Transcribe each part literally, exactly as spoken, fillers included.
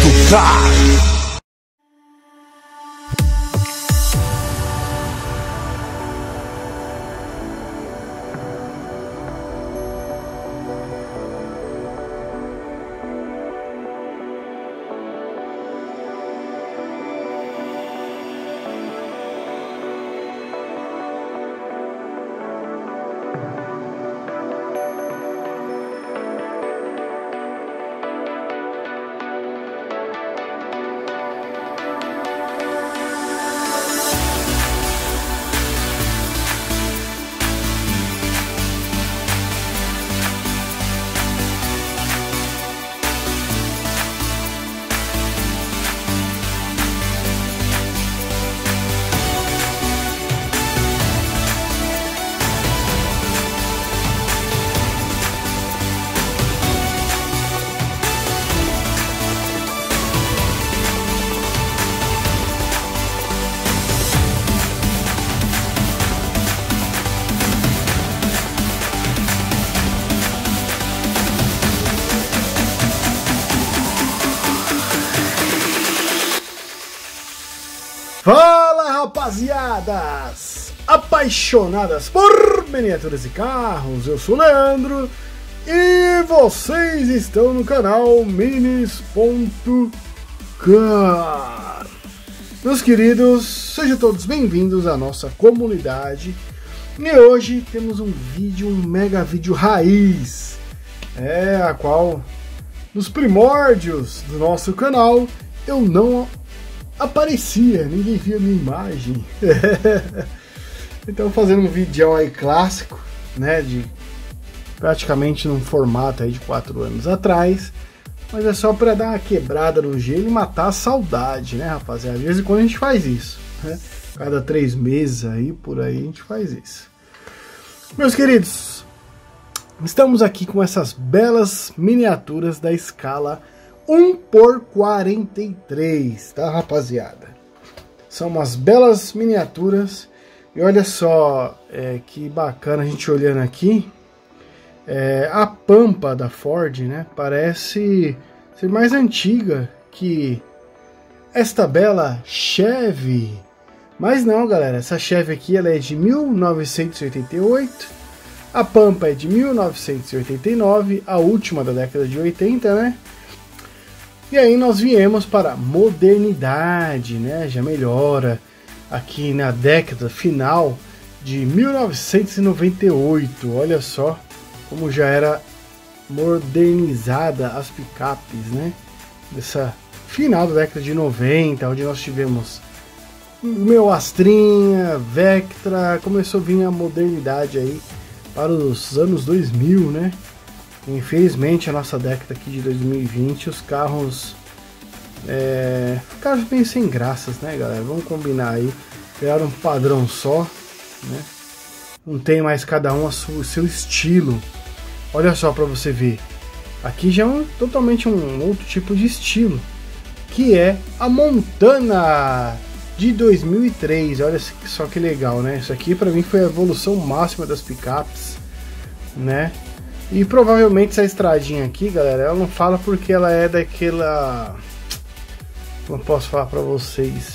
Car. Fala, rapaziadas apaixonadas por miniaturas e carros, eu sou o Leandro e vocês estão no canal Minis ponto car. Meus queridos, sejam todos bem-vindos à nossa comunidade e hoje temos um vídeo, um mega vídeo raiz, é a qual nos primórdios do nosso canal eu não aparecia, ninguém via minha imagem. Então fazendo um vídeo aí clássico, né, de praticamente num formato aí de quatro anos atrás, mas é só para dar uma quebrada no gelo e matar a saudade, né, rapaziada? De vez em quando a gente faz isso, né? Cada três meses aí, por aí a gente faz isso. Meus queridos, estamos aqui com essas belas miniaturas da escala um por quarenta e três, tá, rapaziada? São umas belas miniaturas. E olha só, é, que bacana a gente olhando aqui. É, a Pampa da Ford, né? Parece ser mais antiga que esta bela Chevy. Mas não, galera. Essa Chevy aqui ela é de mil novecentos e oitenta e oito. A Pampa é de mil novecentos e oitenta e nove. A última da década de oitenta, né? E aí nós viemos para a modernidade, né? Já melhora aqui na década final de mil novecentos e noventa e oito. Olha só como já era modernizada as picapes, né? Dessa final da década de noventa, onde nós tivemos o meu Astrinha, Vectra, começou a vir a modernidade aí para os anos dois mil, né? Infelizmente a nossa década aqui de dois mil e vinte os carros é, ficaram bem sem graças, né, galera? Vamos combinar aí, criaram um padrão só, né? Não tem mais cada um a su, o seu estilo. Olha só para você ver, aqui já é um, totalmente um outro tipo de estilo, que é a Montana de dois mil e três. Olha só que legal, né? Isso aqui para mim foi a evolução máxima das picapes, né? E provavelmente essa estradinha aqui, galera, ela não fala porque ela é daquela... Como posso falar pra vocês?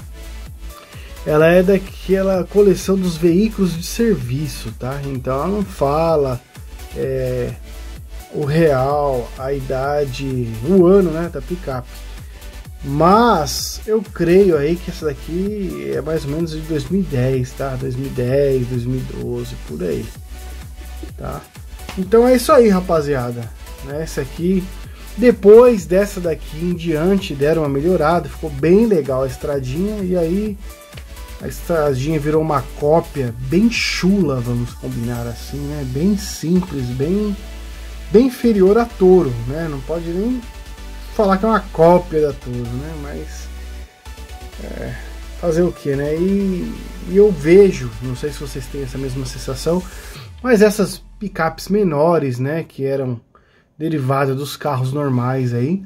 Ela é daquela coleção dos veículos de serviço, tá? Então ela não fala é, o real, a idade, o ano, né, da picape. Mas eu creio aí que essa daqui é mais ou menos de dois mil e dez, tá? dois mil e dez, dois mil e doze, por aí, tá? Então é isso aí, rapaziada, né? Essa aqui, depois dessa daqui em diante, deram uma melhorada, ficou bem legal a estradinha, e aí a estradinha virou uma cópia bem chula, vamos combinar assim, né? Bem simples, bem, bem inferior a Toro, né? Não pode nem falar que é uma cópia da Toro, né? Mas é, fazer o que, né? E, e eu vejo, não sei se vocês têm essa mesma sensação, mas essas picapes menores, né, que eram derivadas dos carros normais aí,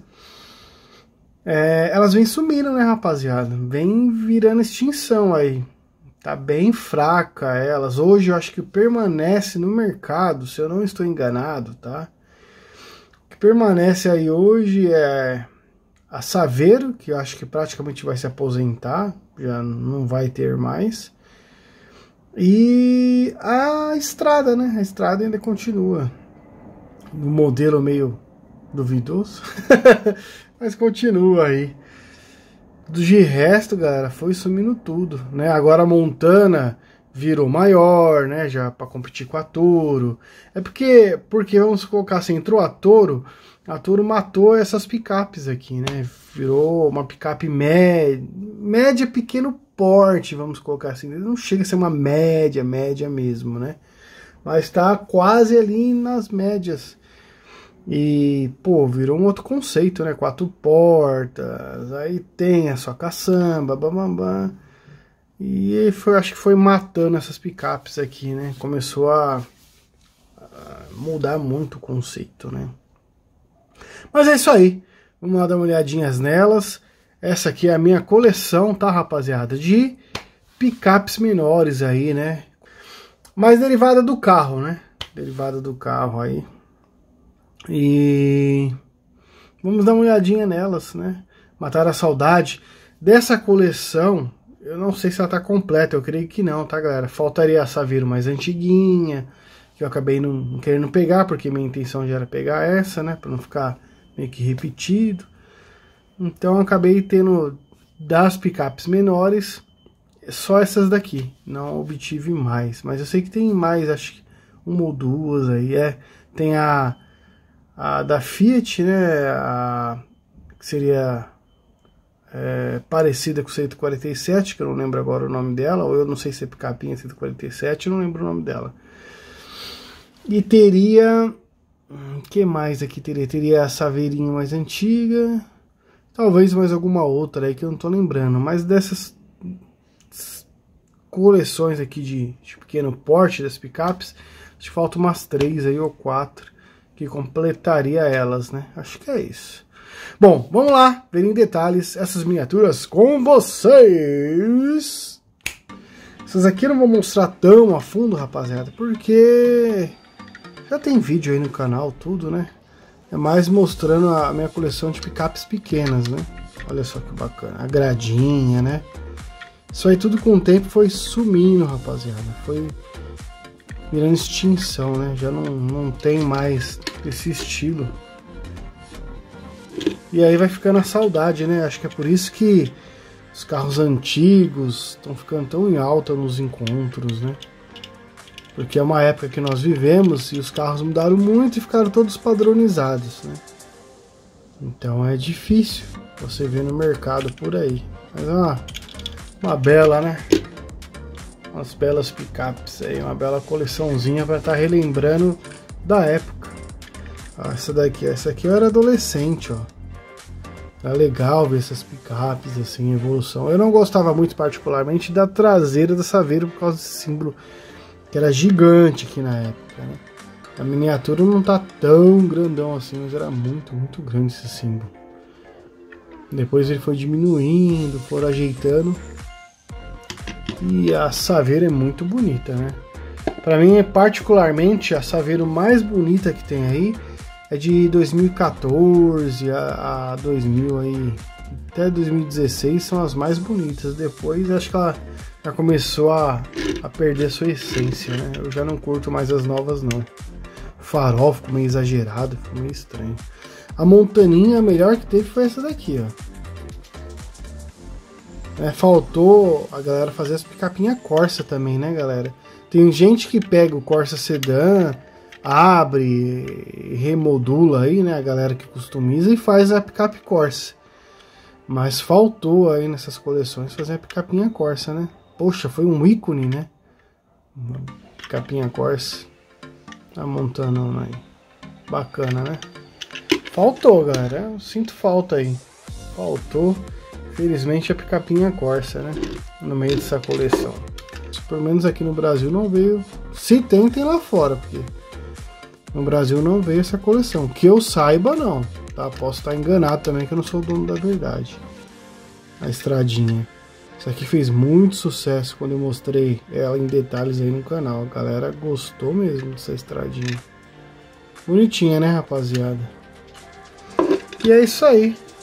é, elas vêm sumindo, né, rapaziada? Vem virando extinção aí. Tá bem fraca elas. Hoje eu acho que permanece no mercado, se eu não estou enganado, tá? O que permanece aí hoje é a Saveiro, que eu acho que praticamente vai se aposentar, já não vai ter mais. E a Estrada, né? A Estrada ainda continua. Um modelo meio duvidoso, mas continua aí. De resto, galera, foi sumindo tudo, né? Agora a Montana virou maior, né? Já para competir com a Toro. É porque, porque vamos colocar assim, entrou a Toro, a Toro matou essas picapes aqui, né? Virou uma picape média, média pequeno porte, vamos colocar assim. Não chega a ser uma média, média mesmo, né? Mas tá quase ali nas médias. E, pô, virou um outro conceito, né? Quatro portas, aí tem a sua caçamba, bam. E foi, acho que foi matando essas picapes aqui, né? Começou a, a mudar muito o conceito, né? Mas é isso aí. Vamos lá dar uma olhadinha nelas. Essa aqui é a minha coleção, tá, rapaziada? De picapes menores aí, né? Mais derivada do carro, né? Derivada do carro aí. E vamos dar uma olhadinha nelas, né? Matar a saudade dessa coleção. Eu não sei se ela tá completa, eu creio que não, tá, galera? Faltaria a Saveiro mais antiguinha, que eu acabei não querendo pegar, porque minha intenção já era pegar essa, né? Pra não ficar meio que repetido. Então eu acabei tendo das picapes menores, só essas daqui. Não obtive mais, mas eu sei que tem mais, acho que uma ou duas aí. É, tem a A da Fiat, né, a, que seria é, parecida com o cento e quarenta e sete, que eu não lembro agora o nome dela, ou eu não sei se é picapinha cento e quarenta e sete, eu não lembro o nome dela. E teria, o que mais aqui teria? Teria a Saveirinho mais antiga, talvez mais alguma outra aí que eu não tô lembrando, mas dessas coleções aqui de, de pequeno porte das picapes, acho que faltam umas três aí ou quatro. Que completaria elas, né? Acho que é isso. Bom, vamos lá ver em detalhes essas miniaturas com vocês. Essas aqui eu não vou mostrar tão a fundo, rapaziada, porque já tem vídeo aí no canal, tudo, né? É mais mostrando a minha coleção de picapes pequenas, né? Olha só que bacana. A gradinha, né? Isso aí tudo com o tempo foi sumindo, rapaziada. Foi virando extinção, né? Já não, não tem mais esse estilo. E aí vai ficando a saudade, né? Acho que é por isso que os carros antigos estão ficando tão em alta nos encontros, né? Porque é uma época que nós vivemos e os carros mudaram muito e ficaram todos padronizados, né? Então é difícil você ver no mercado por aí. Mas é uma, uma bela, né? Umas belas picapes aí, uma bela coleçãozinha para estar tá relembrando da época. Ah, essa daqui, essa aqui eu era adolescente, ó. Era legal ver essas picapes assim, em evolução. Eu não gostava muito particularmente da traseira da Saveiro por causa desse símbolo que era gigante aqui na época, né? A miniatura não tá tão grandão assim, mas era muito, muito grande esse símbolo. Depois ele foi diminuindo, foram ajeitando. E a Saveiro é muito bonita, né? Pra mim, é particularmente, a Saveiro mais bonita que tem aí é de dois mil e quatorze a, a dois mil aí, até dois mil e dezesseis são as mais bonitas. Depois acho que ela já começou a, a perder sua essência, né? Eu já não curto mais as novas, não. O farol ficou meio exagerado, ficou meio estranho. A montaninha, a melhor que teve foi essa daqui, ó. É, faltou a galera fazer as picapinhas Corsa também, né, galera? Tem gente que pega o Corsa Sedan, abre, remodula aí, né, a galera que customiza e faz a picape Corsa. Mas faltou aí nessas coleções fazer a picapinha Corsa, né? Poxa, foi um ícone, né? Uma picapinha Corsa. Tá montando uma aí. Bacana, né? Faltou, galera. Eu sinto falta aí. Faltou. Infelizmente a picapinha Corsa, né? No meio dessa coleção. Pelo menos aqui no Brasil não veio. Se tem, tem lá fora, porque no Brasil não veio essa coleção. Que eu saiba, não. Tá? Posso estar enganado também, que eu não sou o dono da verdade. A estradinha. Isso aqui fez muito sucesso quando eu mostrei ela em detalhes aí no canal. A galera gostou mesmo dessa estradinha. Bonitinha, né, rapaziada? E é isso aí.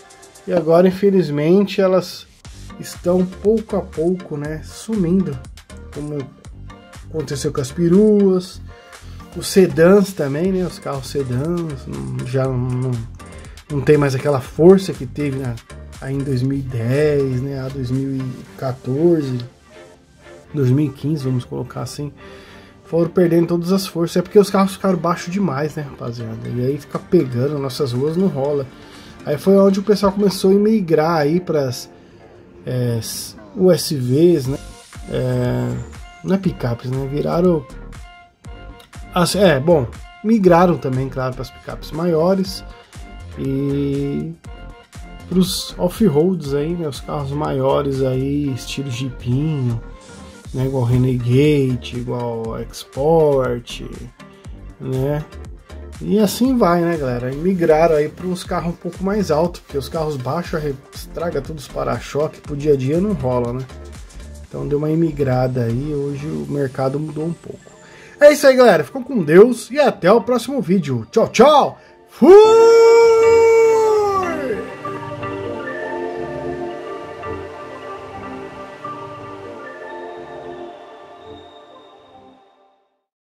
E agora, infelizmente, elas estão pouco a pouco, né, sumindo, como aconteceu com as peruas, os sedãs também, né, os carros sedãs já não, não, não tem mais aquela força que teve, né, aí em dois mil e dez, né, a dois mil e quatorze, dois mil e quinze, vamos colocar assim, foram perdendo todas as forças. É porque os carros ficaram baixos demais, né, rapaziada, e aí fica pegando, nossas ruas não rola. Aí foi onde o pessoal começou a migrar aí para as é, U S Vs, né, é, não é picapes, né, viraram, as, é, bom, migraram também, claro, para as picapes maiores e para os off-roads aí, né, os carros maiores aí, estilo Jeepinho, né, igual Renegade, igual Export, né, e assim vai, né, galera, e migraram aí para uns carros um pouco mais altos, porque os carros baixos estraga todos os para-choque, pro dia a dia não rola, né, então deu uma imigrada aí, hoje o mercado mudou um pouco. É isso aí, galera, ficou com Deus e até o próximo vídeo, tchau, tchau, fui!